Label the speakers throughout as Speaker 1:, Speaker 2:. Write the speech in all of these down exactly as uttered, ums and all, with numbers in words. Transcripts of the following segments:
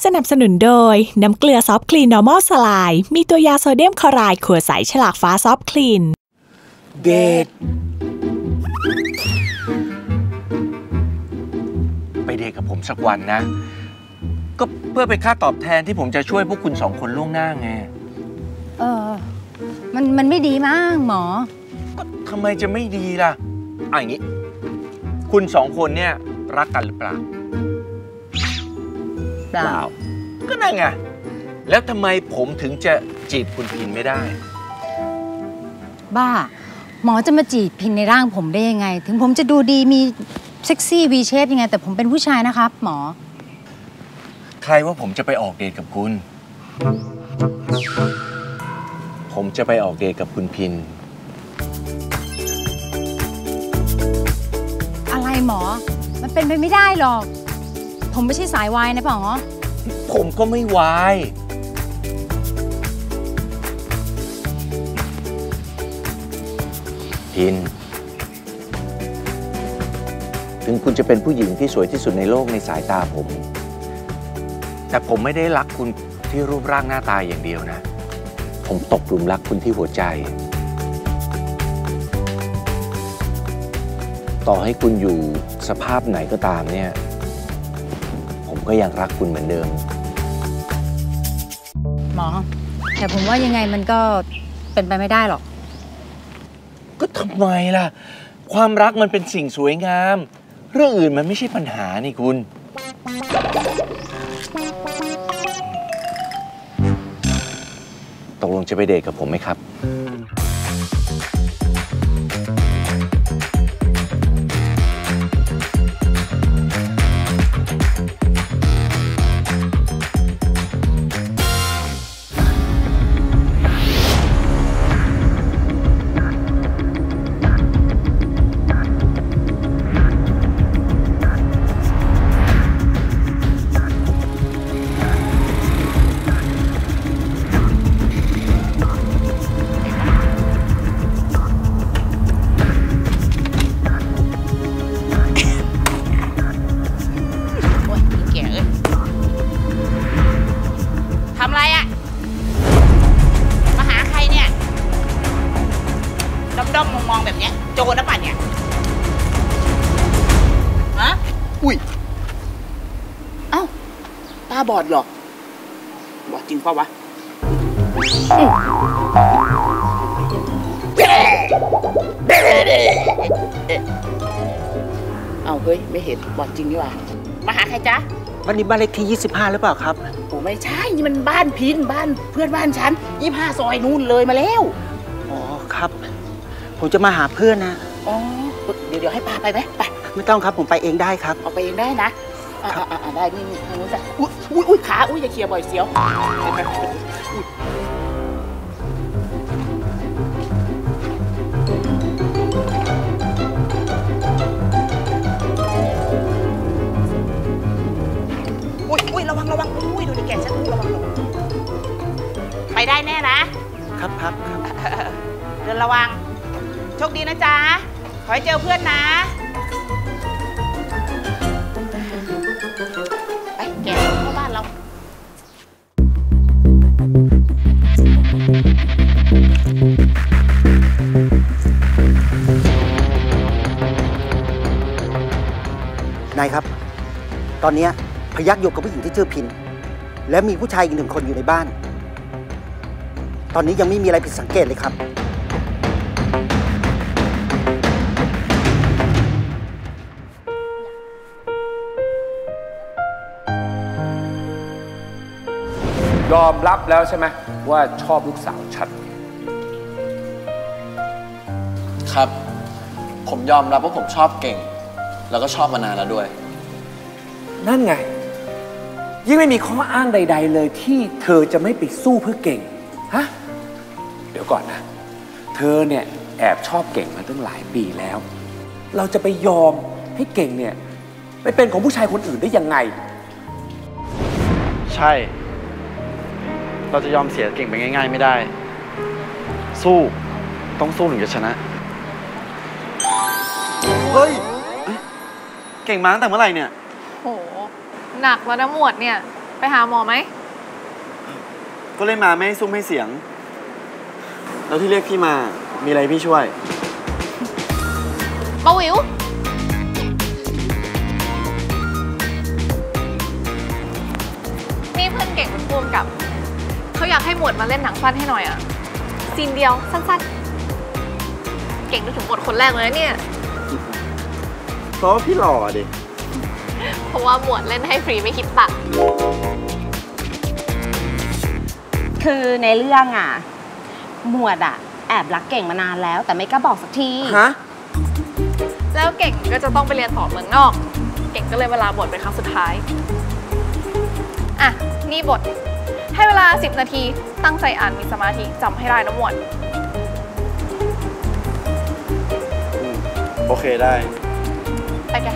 Speaker 1: นับสนุนโดยน้ำเกลือซอฟต์คลีนนอร์มอลสไลด์มีตัวยาโซเดียมคลอไรด์ขวดใสฉลากฟ้าซอฟต์คลีน
Speaker 2: เดทไปเดทกับผมสักวันนะก็เพื่อเป็นค่าตอบแทนที่ผมจะช่วยพวกคุณสองคนล่วงหน้าไง
Speaker 3: เออมันมันไม่ดีมั้งหมอ
Speaker 2: ก็ทำไมจะไม่ดีล่ะอ่ะอย่างนี้คุณสองคนเนี่ยรักกันหรือเปล่า
Speaker 3: เปล่า
Speaker 2: ก็นั่นไงแล้วทำไมผมถึงจะจีบคุณพินไม่ได้
Speaker 3: บ้าหมอจะมาจีบพินในร่างผมได้ยังไงถึงผมจะดูดีมีเซ็กซี่วีเชฟยังไงแต่ผมเป็นผู้ชายนะครับหมอ
Speaker 2: ใครว่าผมจะไปออกเดทกับคุณผมจะไปออกเดทกับคุณพิน
Speaker 3: อะไรหมอมันเป็นไปไม่ได้หรอกผมไม่ใช่สายวายนะหมอ
Speaker 2: ผมก็ไม่วายพินถึงคุณจะเป็นผู้หญิงที่สวยที่สุดในโลกในสายตาผมแต่ผมไม่ได้รักคุณที่รูปร่างหน้าตาอย่างเดียวนะผมตกหลุมรักคุณที่หัวใจต่อให้คุณอยู่สภาพไหนก็ตามเนี่ยผมก็ยังรักคุณเหมือนเดิม
Speaker 3: หมอแต่ผมว่ายังไงมันก็เป็นไปไม่ได้หรอก
Speaker 2: ก็ทำไมล่ะความรักมันเป็นสิ่งสวยงามเรื่องอื่นมันไม่ใช่ปัญหานี่คุณตกลงจะไปเดทกับผมไหมครับ
Speaker 4: ด้อมมองๆแบบนี้โจรนะป่ะเนี่ยฮะ
Speaker 5: อุ้ยเอ้าตาบอดหรอบอดจริงป่ะวะเอ้าเฮ้ยไม่เห็นบอดจริงนี่หว่ามาหาใครจ๊ะ
Speaker 6: วันนี้บ้านเลขที่ยี่สิบห้าหรือเปล่าครับ
Speaker 5: โอ้ไม่ใช่นี่มันบ้านพินบ้านเพื่อนบ้านฉันยี่สิบห้าซอยนู่นเลยมาแล้ว
Speaker 6: อ๋อครับผมจะมาหาเพื่อนนะ
Speaker 5: อ๋อเดี๋ยวเดี๋ยวให้พาไปไหมไป
Speaker 6: ไม่ต้องครับผมไปเองได้ครับ
Speaker 5: เอาไปเองได้นะอ่าอ่าได้นี่นี่ทางนู้นจ้ะอุ้ยอุ้ยอุ้ยขาอุ้ยอย่าเคลียร์บ่อยเสียวอุ้ยอุ้ยระวังระวังอุ้ยดูดิแกฉันระวังระวัง
Speaker 4: ไปได้แน่นะครับ
Speaker 6: ครับครับ
Speaker 4: เดินระวังโชคดีนะจ๊ะขอให้เจอเพื่อนนะไปแกเข้าบ้านเรา
Speaker 6: นายครับตอนนี้พยัคฆ์อยู่กับผู้หญิงที่ชื่อพินและมีผู้ชายอีกหนึ่งคนอยู่ในบ้านตอนนี้ยังไม่มีอะไรผิดสังเกตเลยครับ
Speaker 7: ยอมรับแล้วใช่ไหมว่าชอบลูกสาวฉัน
Speaker 8: ครับผมยอมรับว่าผมชอบเก่งแล้วก็ชอบมานานแล้วด้วย
Speaker 7: นั่นไงยิ่งไม่มีข้ออ้างใดๆเลยที่เธอจะไม่ไปสู้เพื่อเก่งฮะเดี๋ยวก่อนนะเธอเนี่ยแอบชอบเก่งมาตั้งหลายปีแล้วเราจะไปยอมให้เก่งเนี่ยไปเป็นของผู้ชายคนอื่นได้ยังไง
Speaker 9: ใช่เราจะยอมเสียเก่งไปง่ายๆไม่ได้สู้ต้องสู้ถึงจะชนะเฮ้ยเก่งมาตั้งแต่เมื่อไหร่เนี่ย
Speaker 10: โหหนักแล้วนะหมวดเนี่ยไปหาหมอไหม
Speaker 9: ก็เลยมาไม่ให้ซุ้มให้เสียงแล้วที่เรียกพี่มามีอะไรพี่ช่วย
Speaker 10: ป้าวิวนี่เพื่อนเก่งเป็นผู้กำกับเขาอยากให้หมวดมาเล่นหนังสั้นให้หน่อยอะซีนเดียวสั้นๆเก่งถึงบทคนแรกเลยนะเนี่ย
Speaker 9: เพราะว่าพี่หล่อดิ
Speaker 10: เพราะว่าหมวดเล่นให้ฟรีไม่คิดตังค์
Speaker 11: คือในเรื่องอ่ะหมวดอ่ะแอบรักเก่งมานานแล้วแต่ไม่กล้าบอกสักที
Speaker 9: ฮะ
Speaker 10: แล้วเก่งก็จะต้องไปเรียนต่อเมืองนอกเก่งก็เลยเวลาบทเป็นครั้งสุดท้ายอ่ะนี่บทให้เวลาสิบนาทีตั้งใจอ่านมีสมาธิจำให้ได้นะหมวด
Speaker 9: โอเคได้
Speaker 10: ไปแก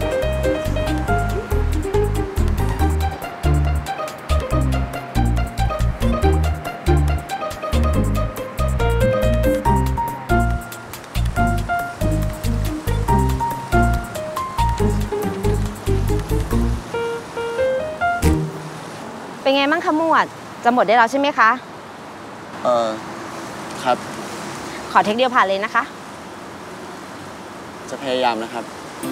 Speaker 11: เป็นไงบ้างคะหมวดจะหมดได้แล้วใช่ไหมคะ
Speaker 9: เออครับ
Speaker 11: ขอเทคเดียวผ่านเลยนะคะ
Speaker 9: จะพยายามนะครับ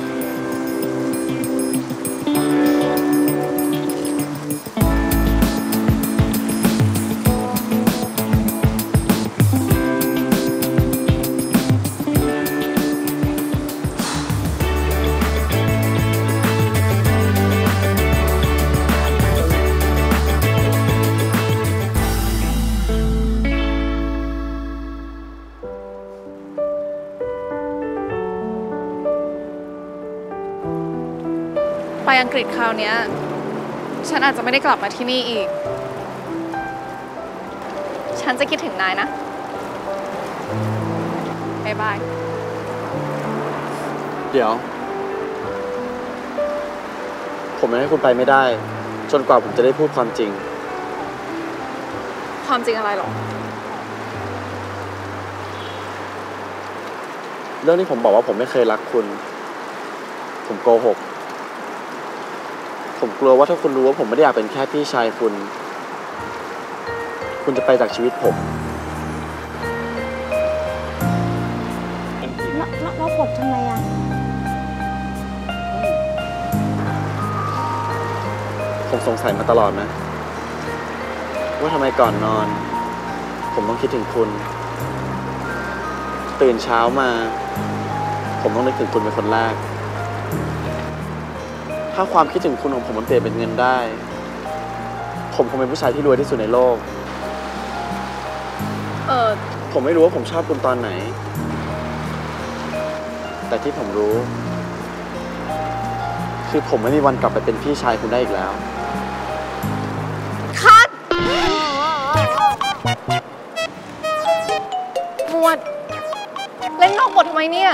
Speaker 10: ไปอังกฤษคราวนี้ฉันอาจจะไม่ได้กลับมาที่นี่อีกฉันจะคิดถึงนายนะบ๊ายบาย
Speaker 9: เดี๋ยวผมไม่ให้คุณไปไม่ได้จนกว่าผมจะได้พูดความจริง
Speaker 10: ความจริงอะไรหรอ
Speaker 9: เรื่องที่ผมบอกว่าผมไม่เคยรักคุณผมโกหกผมกลัวว่าถ้าคุณรู้ว่าผมไม่ได้อยากเป็นแค่พี่ชายคุณคุณจะไปจากชีวิตผม
Speaker 11: แล้วแล้วกดทำไมอ่ะ
Speaker 9: ผมสงสัยมาตลอดนะว่าทำไมก่อนนอนผมต้องคิดถึงคุณตื่นเช้ามาผมต้องนึกถึงคุณเป็นคนแรกถ้าความคิดถึงคุณของผมมันเปลี่ยนเป็นเงินได้ผมคงเป็นผู้ชายที่รวยที่สุดในโลก
Speaker 10: เออ
Speaker 9: ผมไม่รู้ว่าผมชอบคุณตอนไหนแต่ที่ผมรู้คือผมไม่มีวันกลับไปเป็นพี่ชายคุณได้อีกแล้ว
Speaker 10: คัดหมวดเล่นนอกบททำไมเนี่ย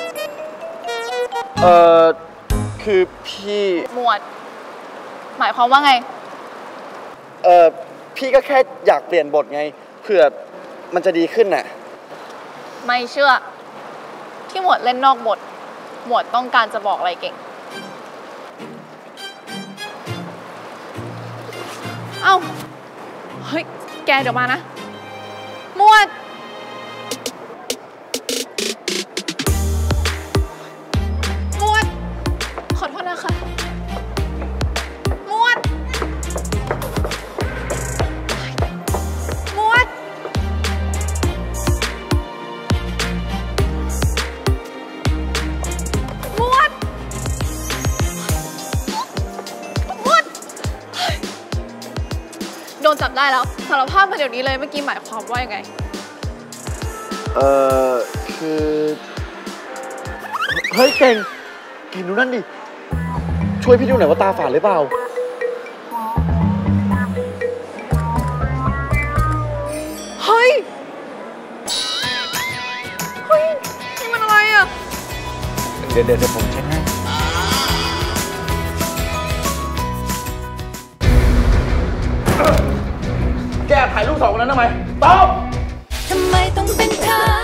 Speaker 9: เออคือพี่
Speaker 10: หมวดหมายความว่าไง
Speaker 9: เออพี่ก็แค่อยากเปลี่ยนบทไงเผื่อมันจะดีขึ้นน่ะ
Speaker 10: ไม่เชื่อที่หมวดเล่นนอกบทหมวดต้องการจะบอกอะไรเก่งเอ้าเฮ้ยแกเดี๋ยวมานะหมวดขอโทษนะคะหมวดหมวดหมวดหมวดโดนจับได้แล้วสารภาพมาเดี๋ยวนี้เลยเมื่อกี้หมายความว่ายังไง
Speaker 9: เออคือเฮ้ยเก่งเก่งดูนั่นดิช่วยพี่ดูหน่อยว่าตาฝาดหรือเปล่า
Speaker 10: เฮ้ยเฮ้ยนี่มันอะไรอ่ะ
Speaker 9: เดี๋ยวเดี๋ยวผมเช็คให้แกถ่ายรูปสองคนนั้นทำไมตอบ
Speaker 12: ทำไมต้องเป็นเธอ